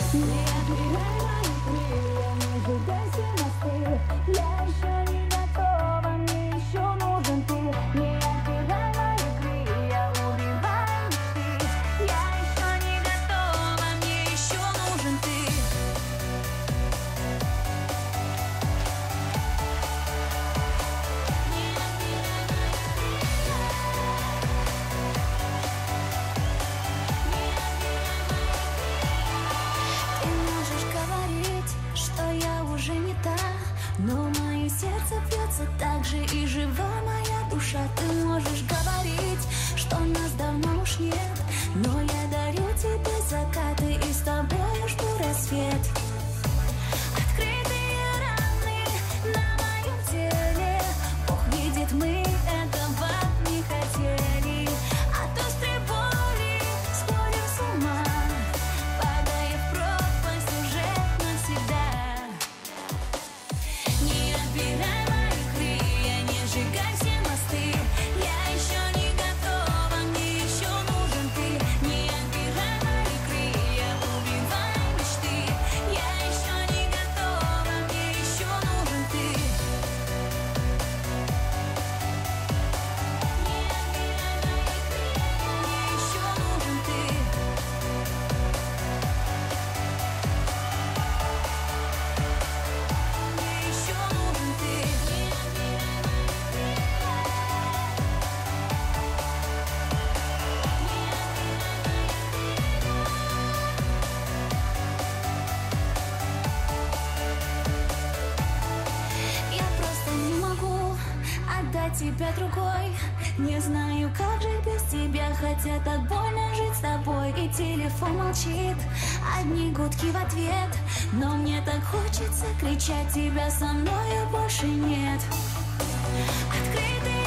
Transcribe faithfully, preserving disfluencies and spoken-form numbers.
Не отбирай мои крылья, не сжигай все мосты. Я еще не готова, мне еще нужен ты. Не отбирай мои крылья, убивай мечты. Я еще не готова, мне еще нужен ты. Не отбирай мои крылья. Ты можешь говорить, что я уже не та, но мое сердце бьется так же и жива моя душа. Ты можешь говорить, что нас давно уж нет, но я дарю тебе закаты и с тобой жду рассвет. Открытые раны на моем теле, Бог видит, мы этого не хотели. От острой боли сходим с ума, падая в пропасть уже навсегда. Не отбирай мои крылья, не сжигай все мосты. Я еще не готова, мне еще нужен ты. Не отбирай мои крылья, убивай мечты. Я еще не готова, мне еще нужен ты. Не отбирай мои крылья, мне еще нужен ты. Мне еще нужен ты. Не Я просто не могу отдать тебя другой. Не знаю, как жить без тебя, хотя так больно жить с тобой. И телефон молчит, одни гудки в ответ, но мне так хочется кричать, тебя со мною больше нет. Открытые